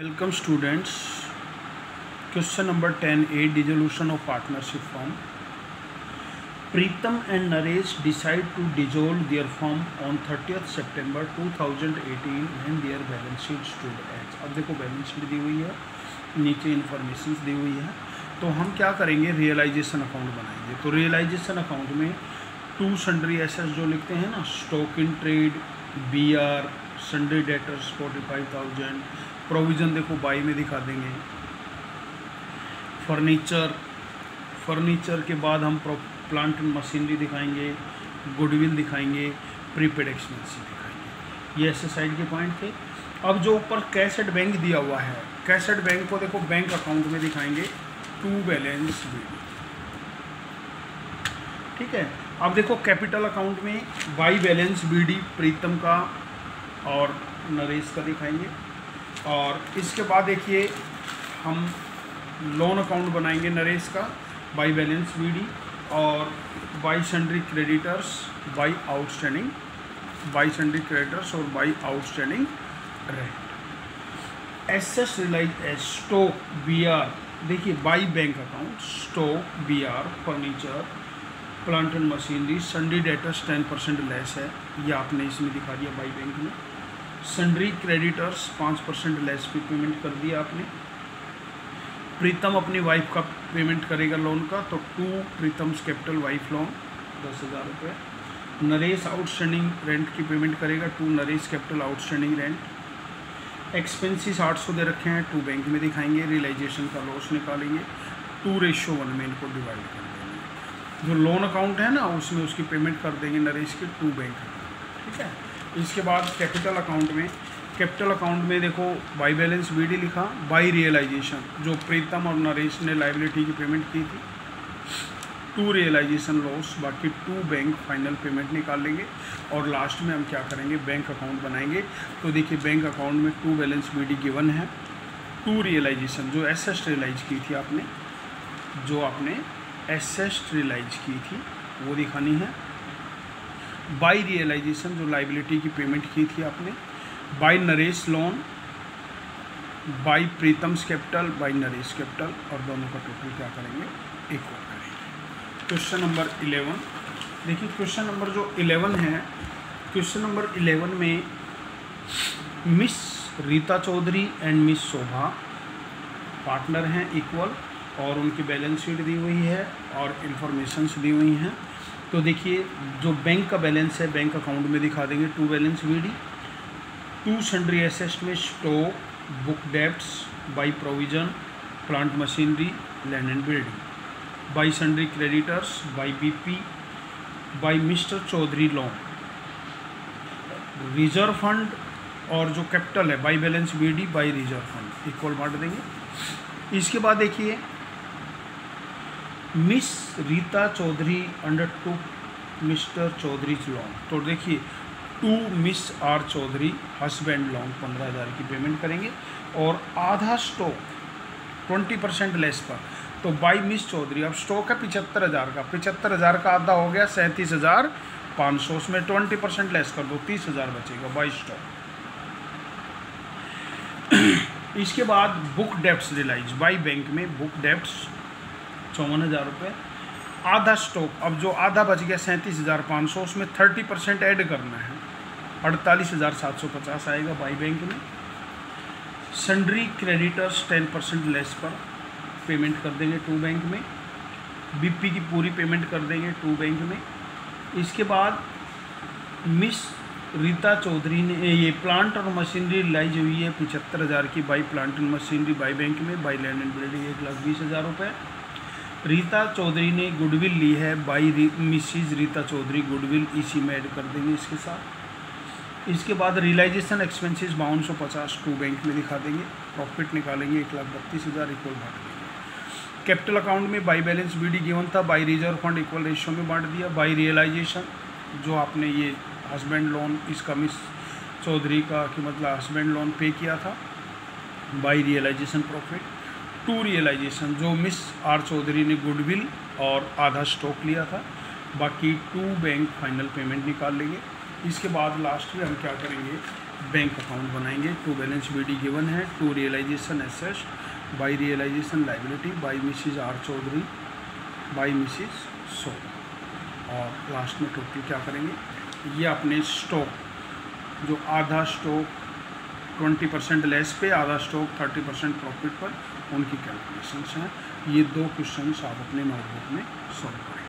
Welcome students. Question number 10A, dissolution of partnership firm. Preetham and Naresh decide to dissolve their firm on 30th September 2018 when their balance sheet stood as. अब देखो balance sheet दी हुई है, नीचे information दी हुई है, तो हम क्या करेंगे, रियलाइजेशन अकाउंट बनाएंगे। तो रियलाइजेशन अकाउंट में टू सन्ड्री एसेट्स जो लिखते हैं ना, stock in trade, BR, sundry debtors 45,000, provision देखो बाई में दिखा देंगे, फर्नीचर के बाद हम प्लांट एंड मशीनरी दिखाएंगे, गुडविल दिखाएंगे, प्रीपेड एक्सपेंस दिखाएंगे। ये ऐसे साइड के पॉइंट थे। अब जो ऊपर कैश एट बैंक दिया हुआ है, कैश एट बैंक को देखो बैंक अकाउंट में दिखाएंगे टू बैलेंस BD, ठीक है। अब देखो कैपिटल अकाउंट में बाई बैलेंस BD प्रीतम का और नरेश का दिखाएंगे, और इसके बाद देखिए हम लोन अकाउंट बनाएंगे नरेश का बाई बैलेंस BD और by sundry creditors by outstanding, by sundry creditors और by outstanding rent. Assets realise as stock BR, देखिए by bank account stock BR, furniture, plant and machinery, sundry debtors 10% less है, ये आपने इसमें दिखा दिया by bank में। सन्ड्री क्रेडिटर्स 5% लेस पे पेमेंट कर दिया आपने। प्रीतम अपनी वाइफ का पेमेंट करेगा लोन का, तो to Pritam's capital wife loan 10,000 रुपये। नरेश आउटस्टैंडिंग रेंट की पेमेंट करेगा, to Naresh capital outstanding rent. Expenses 800 दे रखे हैं, टू बैंक में दिखाएंगे। रियलाइजेशन का लॉस निकालेंगे, 2:1 में इनको डिवाइड कर देंगे। जो लोन अकाउंट है ना उसमें उसकी पेमेंट कर देंगे नरेश के टू बैंक, ठीक है। इसके बाद कैपिटल अकाउंट में देखो बाई बैलेंस BD लिखा, बाई रियलाइजेशन जो प्रीतम और नरेश ने लाइबिलिटी की पेमेंट की थी, टू रियलाइजेशन लॉस, बाकी टू बैंक फाइनल पेमेंट निकाल लेंगे। और लास्ट में हम क्या करेंगे, बैंक अकाउंट बनाएंगे। तो देखिए बैंक अकाउंट में टू बैलेंस BD गिवन है, टू रियलाइजेशन जो एसेट रियलाइज की थी आपने, जो आपने एसेट रियलाइज की थी वो दिखानी है। बाई रियलाइजेशन जो लाइबिलिटी की पेमेंट की थी आपने, by Naresh loan, by Pritam's capital, by Naresh capital, और दोनों का टोटल क्या करेंगे, इक्वल करेंगे। क्वेश्चन नंबर 11 देखिए, क्वेश्चन नंबर जो 11 है, क्वेश्चन नंबर 11 में Miss Rita Chaudhary and Miss Shobha partner हैं इक्वल, और उनकी बैलेंस शीट दी हुई है और इन्फॉर्मेशंस दी हुई हैं। तो देखिए जो बैंक का बैलेंस है बैंक अकाउंट में दिखा देंगे to balance BD, to sundry assets में stock, book debts, by provision, plant machinery, land and building, by sundry creditors, by BP, by Mr Chaudhary loan, reserve fund, और जो कैपिटल है by balance BD by reserve fund equal बांट देंगे। इसके बाद देखिए Miss Rita Chaudhary under to Mr Chaudhary loan, तो देखिए to Miss R Chaudhary husband loan 15,000 की पेमेंट करेंगे, और आधा स्टॉक 20% लेस पर, तो बाई मिस चौधरी, अब स्टॉक है 75,000 का, 75,000 का आधा हो गया 37,500, उसमें 20% लेस कर दो 30,000 बचेगा बाई स्टॉक। इसके बाद book debts realise by bank में, बुक डेब्ट्स 54,000 रुपये, आधा स्टॉक, अब जो आधा बच गया 37,500, उसमें 30% ऐड करना है, 48,750 आएगा बाई बैंक में। सन्ड्री क्रेडिटर्स 10% लेस पर पेमेंट कर देंगे टू बैंक में, BP की पूरी पेमेंट कर देंगे टू बैंक में। इसके बाद मिस रीता चौधरी ने ये प्लांट और मशीनरी रियलाइज हुई है 75,000 की by plant and machinery by bank में, बाई लैंड एंड बिल्डिंग 1,20,000 रुपये। रीता चौधरी ने गुडविल ली है by Mrs Rita Chaudhary, goodwill इसी में ऐड कर देंगे इसके साथ। इसके बाद रियलाइजेशन एक्सपेंसेस 5250 टू बैंक में दिखा देंगे, प्रॉफिट निकालेंगे 1,32,000 इक्वल बांट देंगे। कैपिटल अकाउंट में बाई बैलेंस BD गिवन था, by reserve fund equal ratio में बांट दिया। बाई रियलाइजेशन जो आपने ये हस्बैंड लोन इसका मिस चौधरी का कि मतलब हस्बैंड लोन पे किया था, by realisation profit. To realisation जो मिस R चौधरी ने गुडविल और आधा स्टॉक लिया था, बाकी टू बैंक फाइनल पेमेंट निकाल लेंगे। इसके बाद लास्ट में हम क्या करेंगे, बैंक अकाउंट बनाएंगे। टू बैलेंस BD गिवन है, to realisation asset, by realisation liability, by Mrs R Chaudhary, by Mrs सो, और लास्ट में टोटल क्या करेंगे, ये अपने स्टॉक जो आधा स्टॉक 20% लेस पे, आधा स्टॉक 30% प्रॉफिट पर, उनकी कैलकुलेशंस हैं। ये 2 क्वेश्चंस आप अपने नोटबुक में सॉल्व करें।